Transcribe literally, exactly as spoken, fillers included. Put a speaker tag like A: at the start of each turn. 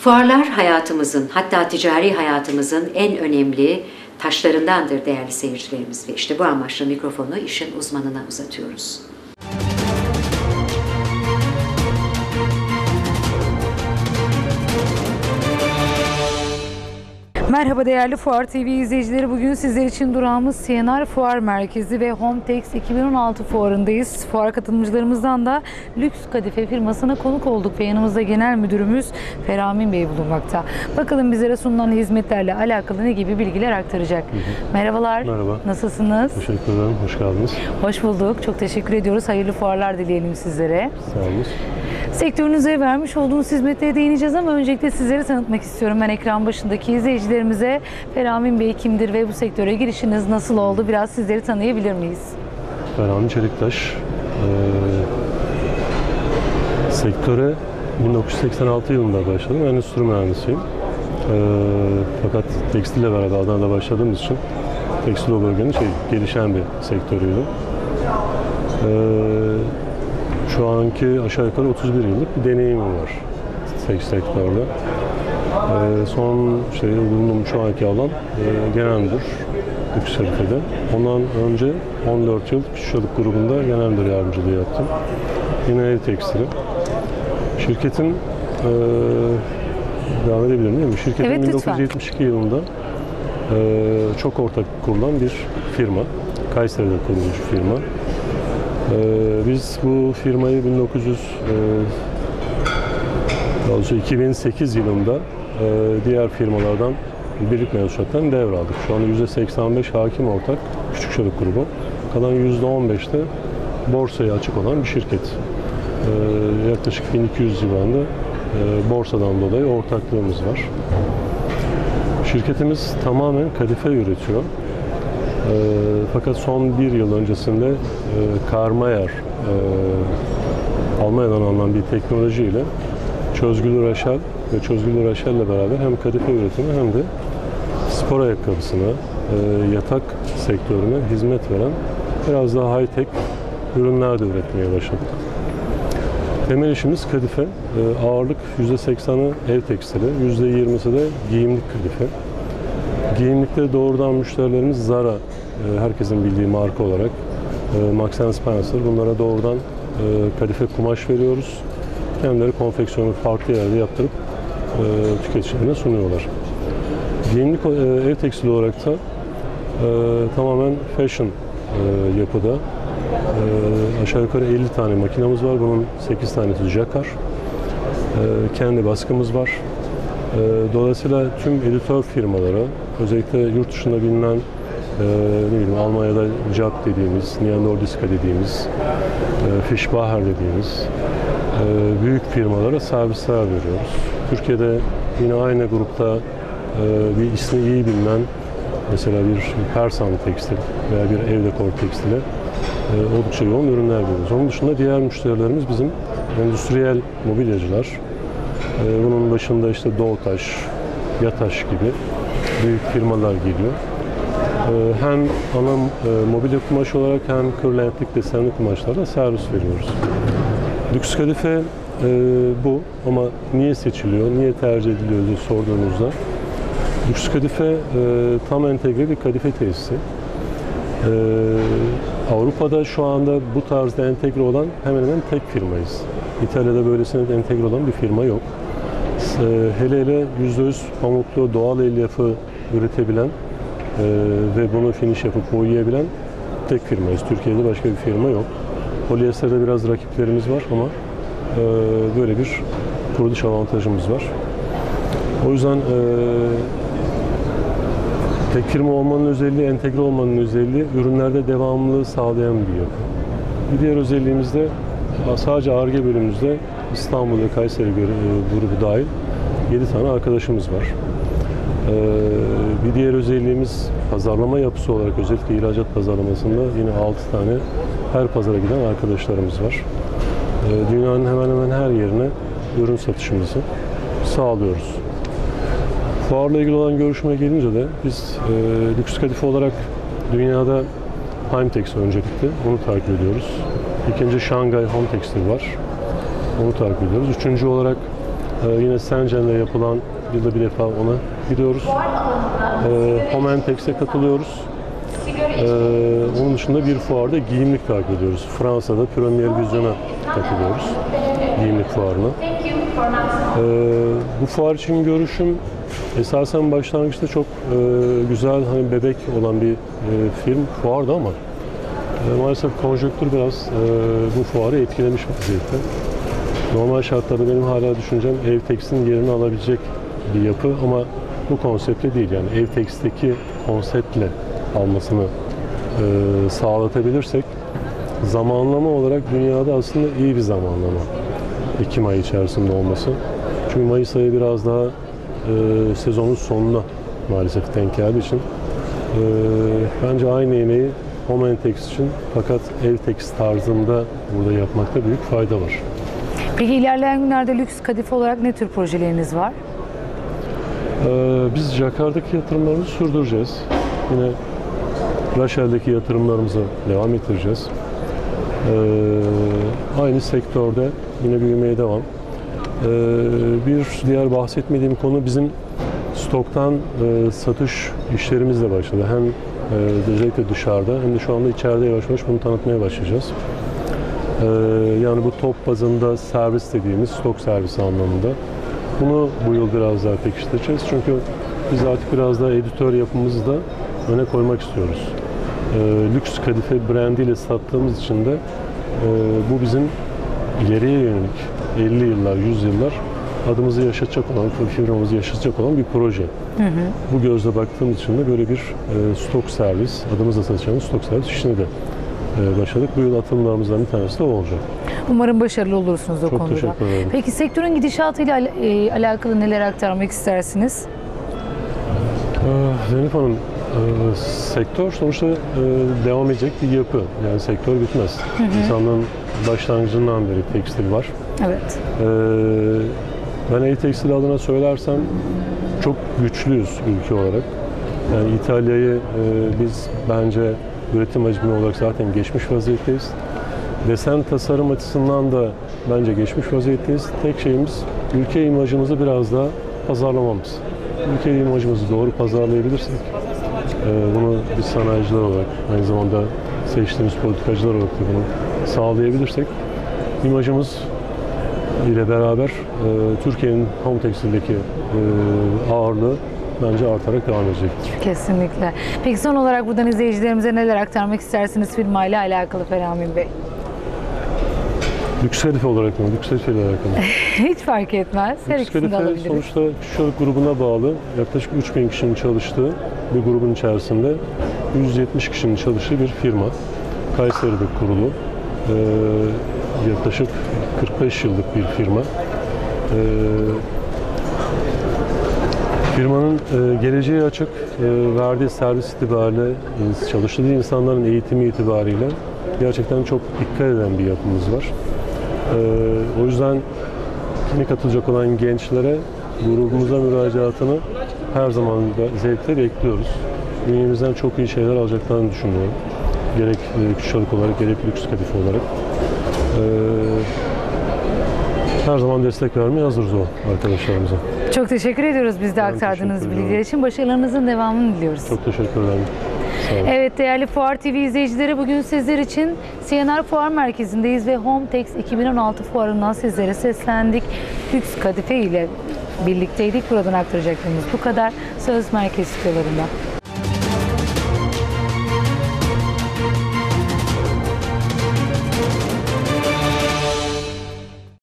A: Fuarlar hayatımızın, hatta ticari hayatımızın en önemli taşlarındandır değerli seyircilerimiz ve işte bu amaçla mikrofonu işin uzmanına uzatıyoruz.
B: Merhaba değerli Fuar T V izleyicileri. Bugün sizler için durağımız C N R Fuar Merkezi ve Hometex iki bin on altı fuarındayız. Fuar katılımcılarımızdan da Lüks Kadife firmasına konuk olduk ve yanımızda Genel Müdürümüz Feramin Bey bulunmakta. Bakalım bizlere sunulan hizmetlerle alakalı ne gibi bilgiler aktaracak. Hı hı. Merhabalar. Merhaba. Nasılsınız?
C: Teşekkür ederim. Hoş geldiniz.
B: Hoş bulduk. Çok teşekkür ediyoruz. Hayırlı fuarlar dileyelim sizlere.
C: Sağ olun.
B: Sektörünüze vermiş olduğunuz hizmetlere değineceğiz ama öncelikle sizleri tanıtmak istiyorum. Ben ekran başındaki izleyicilerimize Feramin Bey kimdir ve bu sektöre girişiniz nasıl oldu? Biraz sizleri tanıyabilir miyiz?
C: Feramin Çeliktaş. Ee, sektöre bin dokuz yüz seksen altı yılında başladım. Ben endüstri mühendisiyim. Ee, fakat tekstille beraber Adana'da başladığımız için tekstil o bölgenin şey, gelişen bir sektörüydü. Ee, Şu anki aşağı yukarı otuz bir yıllık bir deneyimim var sektörde. Ee, son işte bulunduğum şu anki alan e, genel müdür Lüks Kadife'de. Ondan önce on dört yıl Kuşçalık grubunda genel müdür yardımcılığı yaptım. Yine ev tekstili. Şirketin e, devam edebilirim değil mi? Şirketin
B: evet,
C: bin dokuz yüz yetmiş iki yılında e, çok ortak kurulan bir firma. Kayseri'de kurulmuş bir firma. Ee, biz bu firmayı bin dokuz yüz iki bin sekiz yılında e, diğer firmalardan birlik mevzuattan devraldık. Şu anda yüzde seksen beş hakim ortak Küçükçalık grubu. Kalan yüzde on beşte borsaya açık olan bir şirket. Ee, yaklaşık bin iki yüz civarında e, borsadan dolayı ortaklığımız var. Şirketimiz tamamen kadife üretiyor. E, fakat son bir yıl öncesinde e, Karmayer e, Almanya'dan alınan bir teknolojiyle Çözgülü Raşel ve Çözgülü Raşel ile beraber hem kadife üretimi hem de spor ayakkabısına, e, yatak sektörüne hizmet veren biraz daha high-tech ürünler de üretmeye başladık. Temel işimiz kadife. E, ağırlık yüzde sekseni ev tekstili, yüzde yirmisi de giyimlik kadife. Giyimlikte doğrudan müşterilerimiz Zara, herkesin bildiği marka olarak, Marks and Spencer. Bunlara doğrudan kadife kumaş veriyoruz. Kendileri konfeksiyonu farklı yerde yaptırıp tüketicilerine sunuyorlar. Giyimlik ev tekstili olarak da tamamen fashion yapıda. Aşağı yukarı elli tane makinamız var. Bunun sekiz tanesi Jacquard. Kendi baskımız var. Dolayısıyla tüm editör firmalara, özellikle yurt dışında bilinen e, ne bileyim Almanya'da Jab dediğimiz, Nia Nordiska dediğimiz, e, Fischbacher dediğimiz e, büyük firmalara servisler veriyoruz. Türkiye'de yine aynı grupta e, bir ismi iyi bilinen mesela bir Persan tekstil veya bir ev dekor tekstili e, oldukça yoğun ürünler veriyoruz. Onun dışında diğer müşterilerimiz bizim endüstriyel mobilyacılar. Bunun başında işte Doğutaş, Yataş gibi büyük firmalar geliyor. Hem ana mobilya kumaşı olarak hem kırlentlik desenli kumaşlarla servis veriyoruz. Lüks kadife bu ama niye seçiliyor, niye tercih ediliyor diye sorduğunuzda Lüks kadife tam entegre bir kadife tesisi. Avrupa'da şu anda bu tarzda entegre olan hemen hemen tek firmayız. İtalya'da böylesine entegre olan bir firma yok. Hele hele yüzde yüz pamuklu doğal elyafı üretebilen e, ve bunu finish yapıp boyayabilen tek firmayız. Türkiye'de başka bir firma yok. Polyesterde biraz rakiplerimiz var ama e, böyle bir kuruluş avantajımız var. O yüzden e, tek firma olmanın özelliği, entegre olmanın özelliği ürünlerde devamlılığı sağlayan bir yapı. Bir diğer özelliğimiz de sadece Ar-Ge bölümümüzde İstanbul ve Kayseri grubu dahil yedi tane arkadaşımız var. Bir diğer özelliğimiz pazarlama yapısı olarak özellikle ihracat pazarlamasında yine altı tane her pazara giden arkadaşlarımız var. Dünyanın hemen hemen her yerine ürün satışımızı sağlıyoruz. Fuarla ilgili olan görüşmeye gelince de biz e, Lüks Kadife olarak dünyada Hometex öncelikli, onu takip ediyoruz. İkinci Şangay Hometex'tir var, onu takip ediyoruz. Üçüncü olarak Ee, yine Sencen'de yapılan yılda bir defa ona gidiyoruz. Ee, Homentex'e katılıyoruz. Ee, onun dışında bir fuarda giyimlik takip ediyoruz. Fransa'da Premier Vision'a katılıyoruz. Giyimlik fuarına. Ee, bu fuar için görüşüm esasen başlangıçta çok e, güzel, hani bebek olan bir e, film fuardı ama e, maalesef konjonktür biraz e, bu fuarı etkilemiş vaziyette. Normal şartlarda benim hala düşüncem Evtex'in yerini alabilecek bir yapı ama bu konseptle değil, yani Evtex'teki konseptle almasını e, sağlatabilirsek zamanlama olarak dünyada aslında iyi bir zamanlama. Ekim ayı içerisinde olması. Çünkü Mayıs ayı biraz daha e, sezonun sonuna maalesef denk geldiği için e, bence aynı yemeği Homentex için fakat Evtex tarzında burada yapmakta büyük fayda var.
B: Peki ilerleyen günlerde lüks kadife olarak ne tür projeleriniz var?
C: Ee, biz Jacquard'daki yatırımlarımızı sürdüreceğiz. Yine Rachel'deki yatırımlarımızı devam ettireceğiz. Ee, aynı sektörde yine büyümeye devam. Ee, bir diğer bahsetmediğim konu bizim stoktan e, satış işlerimiz de başladı. Hem e, özellikle dışarıda hem de şu anda içeride yavaş yavaş bunu tanıtmaya başlayacağız. Ee, yani bu top bazında servis dediğimiz stok servisi anlamında. Bunu bu yıl biraz daha pekiştireceğiz. Çünkü biz artık biraz daha editör yapımızı da öne koymak istiyoruz. Ee, lüks kadife brandiyle sattığımız için de e, bu bizim ileriye yönelik elli yıllar, yüz yıllar adımızı yaşatacak olan, firmamızı yaşatacak olan bir proje. Hı hı. Bu gözle baktığımız için de böyle bir e, stok servis, adımızla satacağımız stok servis işini de e, başladık. Bu yıl atılımlarımızdan bir tanesi de o olacak.
B: Umarım başarılı olursunuz o
C: Çok
B: konuda.
C: teşekkür ederim.
B: Peki sektörün gidişatıyla al- e, alakalı neler aktarmak istersiniz?
C: Ee, Zeynep Hanım, e, sektör sonuçta e, devam edecek bir yapı. Yani sektör bitmez. Hı hı. İnsanlığın başlangıcından beri tekstil var.
B: Evet.
C: Ee, ben e-tekstil adına söylersem çok güçlüyüz ülke olarak. Yani İtalya'yı e, biz bence üretim hacmi olarak zaten geçmiş vaziyetteyiz. Desen tasarım açısından da bence geçmiş vaziyetteyiz. Tek şeyimiz ülke imajımızı biraz daha pazarlamamız. Ülke imajımızı doğru pazarlayabilirsek, e, bunu biz sanayiciler olarak, aynı zamanda seçtiğimiz politikacılar olarak da bunu sağlayabilirsek, imajımız ile beraber e, Türkiye'nin home tekstildeki e, ağırlığı bence artarak devam edecektir.
B: Kesinlikle. Peki son olarak buradan izleyicilerimize neler aktarmak istersiniz firmayla alakalı Ferhamin Bey?
C: Lüks kadife olarak mı? Lüks kadife ile alakalı.
B: Hiç fark etmez. Her
C: Lüks
B: ikisini de
C: kadife
B: alabiliriz.
C: sonuçta Kuşçalık grubuna bağlı yaklaşık üç bin kişinin çalıştığı bir grubun içerisinde yüz yetmiş kişinin çalıştığı bir firma. Kayseri'de kurulu. Ee, yaklaşık kırk beş yıllık bir firma. Ee, firmanın e, geleceği açık, e, verdiği servis itibariyle, çalıştığı insanların eğitimi itibariyle gerçekten çok dikkat eden bir yapımız var. Ee, o yüzden yeni katılacak olan gençlere grubumuza müracaatını her zaman zevkle bekliyoruz. Bünyemizden çok iyi şeyler alacaklarını düşünüyorum. Gerek Kuşçalık olarak, gerek lüks kadife olarak. Ee, her zaman destek vermeye hazırız o arkadaşlarımıza.
B: Çok teşekkür ediyoruz biz de
C: Ben
B: aktardığınız
C: teşekkür
B: bilgiler için. Başarılarınızın devamını diliyoruz.
C: Çok teşekkür ederim. Sağ olun.
B: Evet değerli Fuar T V izleyicileri, bugün sizler için C N R Fuar Merkezi'ndeyiz ve Hometex iki bin on altı fuarından sizlere seslendik. Lüks kadife ile birlikteydik. Buradan aktaracaklarımız bu kadar. Söz merkez stüdyolarında.